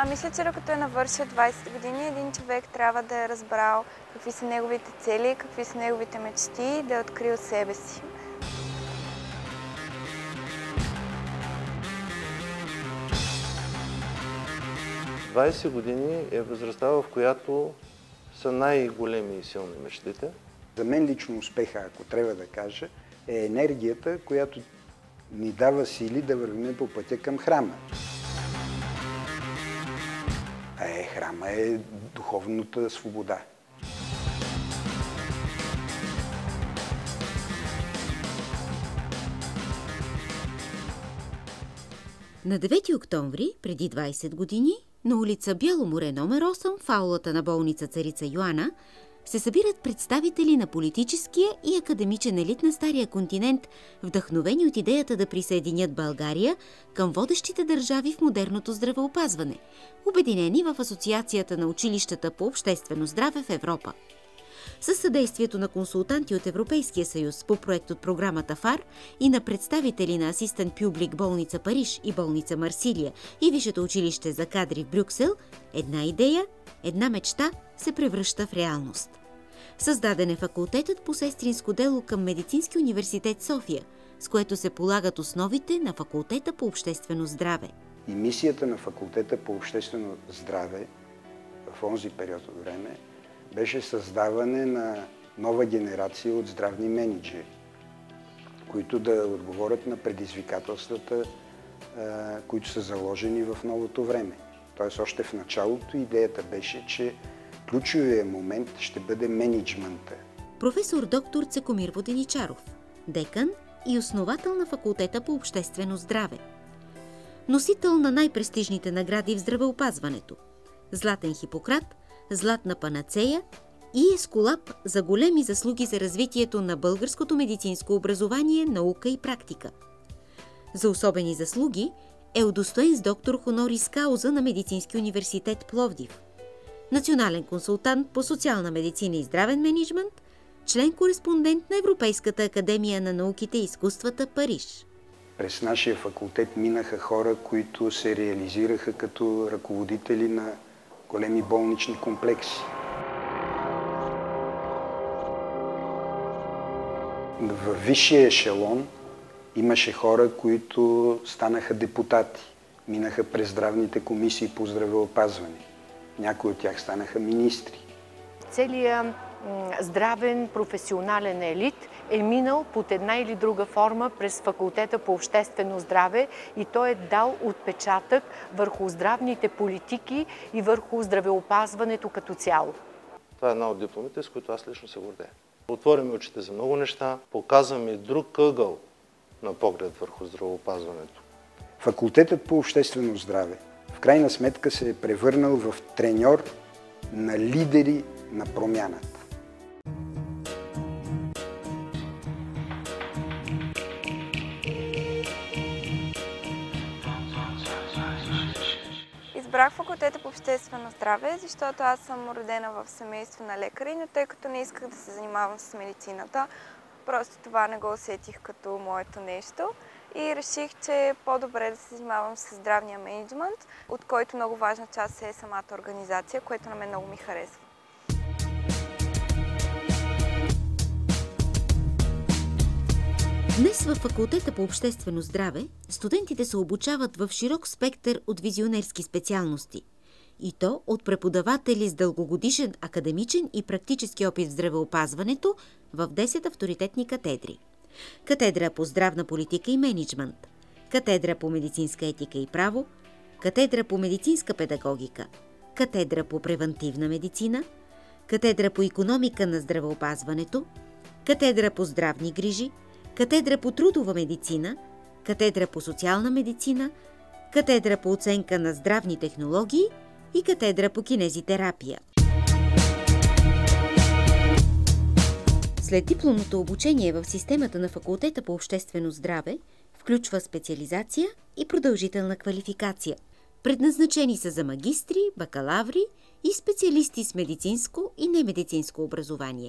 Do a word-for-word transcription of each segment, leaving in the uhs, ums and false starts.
А, мисля, че докато е навършил двайсет години, един човек трябва да е разбрал какви са неговите цели, какви са неговите мечти, да е открил себе си. двайсет години е възрастта, в която са най-големи и силни мечтите. За мен лично успеха, ако трябва да кажа, е енергията, която ни дава сили да вървим по пътя към храма. А е, храма е духовната свобода. На девети октомври, преди двайсет години, на улица Бяло море номер осем, в аулата на болница Царица Йоана, се събират представители на политическия и академичен елит на Стария континент, вдъхновени от идеята да присъединят България към водещите държави в модерното здравеопазване, обединени в Асоциацията на училищата по обществено здраве в Европа. Със съдействието на консултанти от Европейския съюз по проект от програмата ФАР и на представители на Асистен Пюблик болница Париж и болница Марсилия и Висшето училище за кадри в Брюксел, една идея, една мечта се превръща в реалност. Създаден е факултетът по сестринско дело към Медицински университет София, с което се полагат основите на факултета по обществено здраве. И мисията на факултета по обществено здраве в онзи период от време беше създаване на нова генерация от здравни мениджъри, които да отговорят на предизвикателствата, които са заложени в новото време. Тоест, още в началото идеята беше, че ключовият момент ще бъде мениджмънта. Професор доктор Цекомир Воденичаров, декан и основател на факултета по обществено здраве. Носител на най-престижните награди в здравеопазването – Златен Хипократ, Златна панацея и Ескулап за големи заслуги за развитието на българското медицинско образование, наука и практика. За особени заслуги е удостоен с доктор хонорис кауза на Медицински университет Пловдив, национален консултант по социална медицина и здравен мениджмънт, член-кореспондент на Европейската академия на науките и изкуствата Париж. През нашия факултет минаха хора, които се реализираха като ръководители на големи болнични комплекси. В висшия ешелон имаше хора, които станаха депутати, минаха през здравните комисии по здравеопазване. Някои от тях станаха министри. Целият здравен професионален елит е минал под една или друга форма през факултета по обществено здраве и той е дал отпечатък върху здравните политики и върху здравеопазването като цяло. Това е една от дипломите, с които аз лично се гордея. Отворим очите за много неща, показваме друг ъгъл на поглед върху здравеопазването. Факултетът по обществено здраве в крайна сметка се е превърнал в треньор на лидери на промяната. Избрах факултета по обществено здраве, защото аз съм родена в семейство на лекари, но тъй като не исках да се занимавам с медицината, просто това не го усетих като моето нещо и реших, че е по-добре да се занимавам с здравния мениджмънт, от който много важна част е самата организация, което на мен много ми харесва. Днес във факултета по обществено здраве студентите се обучават в широк спектър от визионерски специалности. И то от преподаватели с дългогодишен академичен и практически опит в здравеопазването в десет авторитетни катедри. Катедра по здравна политика и мениджмънт, катедра по медицинска етика и право, катедра по медицинска педагогика, катедра по превантивна медицина, катедра по икономика на здравеопазването, катедра по здравни грижи, катедра по трудова медицина, катедра по социална медицина, катедра по оценка на здравни технологии и катедра по кинезитерапия. След дипломното обучение в системата на факултета по обществено здраве включва специализация и продължителна квалификация. Предназначени са за магистри, бакалаври и специалисти с медицинско и немедицинско образование.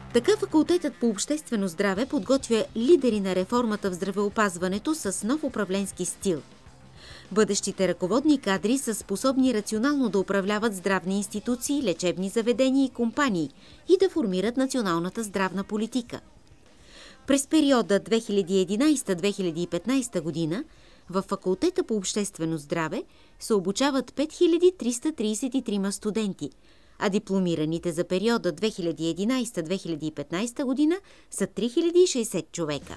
Така факултетът по обществено здраве подготвя лидери на реформата в здравеопазването с нов управленски стил. Бъдещите ръководни кадри са способни рационално да управляват здравни институции, лечебни заведения и компании и да формират националната здравна политика. През периода две хиляди и единадесета - две хиляди и петнадесета година във факултета по обществено здраве се обучават пет хиляди триста тридесет и трима студенти, а дипломираните за периода две хиляди и единадесета - две хиляди и петнадесета година са три хиляди и шестдесет човека.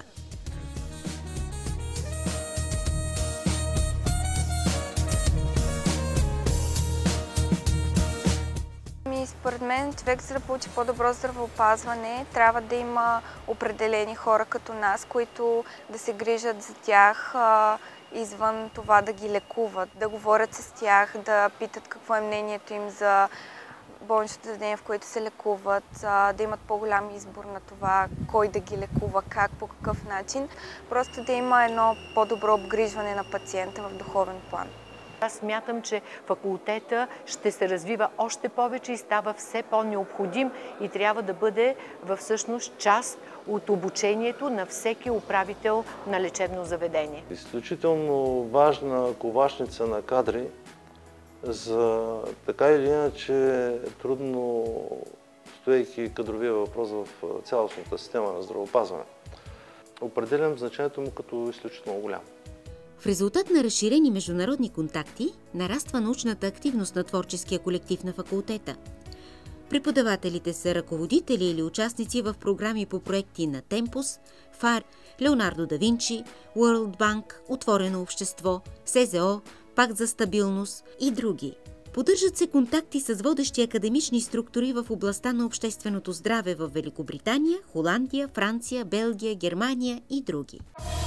Според мен, човек, за да получи по-добро здравеопазване, трябва да има определени хора като нас, които да се грижат за тях а, извън това да ги лекуват, да говорят с тях, да питат какво е мнението им за болничното заведение, в което се лекуват, а, да имат по-голям избор на това кой да ги лекува, как, по какъв начин. Просто да има едно по-добро обгрижване на пациента в духовен план. Аз смятам, че факултета ще се развива още повече и става все по-необходим и трябва да бъде всъщност част от обучението на всеки управител на лечебно заведение. Изключително важна ковашница на кадри за така или иначе трудно стоейки кадровия въпрос в цялостната система на здравеопазване. Определям значението му като изключително голямо. В резултат на разширени международни контакти нараства научната активност на творческия колектив на факултета. Преподавателите са ръководители или участници в програми по проекти на Темпус, ФАР, Леонардо да Винчи, World Bank, Отворено общество, СЗО, Пакт за стабилност и други. Поддържат се контакти с водещи академични структури в областта на общественото здраве в Великобритания, Холандия, Франция, Белгия, Германия и други.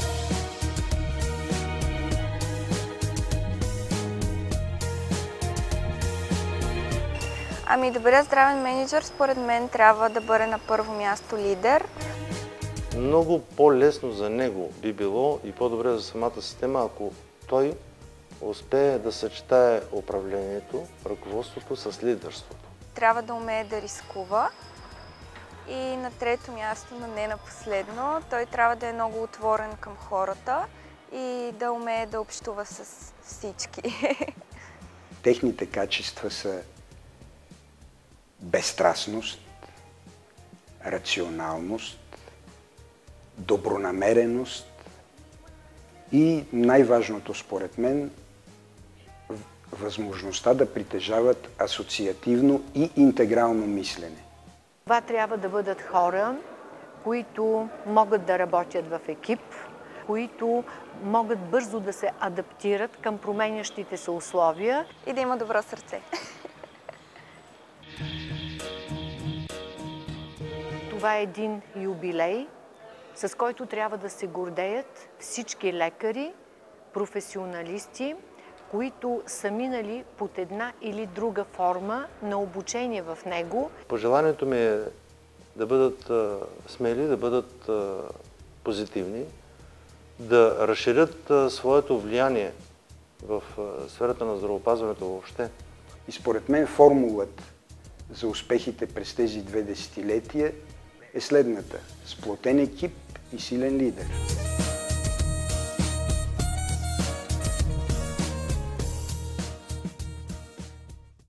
Ами добрият здравен мениджър, според мен, трябва да бъде на първо място лидер. Много по-лесно за него би било и по-добре за самата система, ако той успее да съчетае управлението, ръководството с лидерството. Трябва да умее да рискува. И на трето място, но не на последно, той трябва да е много отворен към хората и да умее да общува с всички. Техните качества са безстрастност, рационалност, добронамереност и най-важното според мен възможността да притежават асоциативно и интегрално мислене. Това трябва да бъдат хора, които могат да работят в екип, които могат бързо да се адаптират към променящите се условия. И да има добро сърце. Това е един юбилей, с който трябва да се гордеят всички лекари, професионалисти, които са минали под една или друга форма на обучение в него. Пожеланието ми е да бъдат а, смели, да бъдат а, позитивни, да разширят а, своето влияние в а, сферата на здравеопазването въобще. И според мен формулата за успехите през тези две десетилетия е следната: сплотен екип и силен лидер.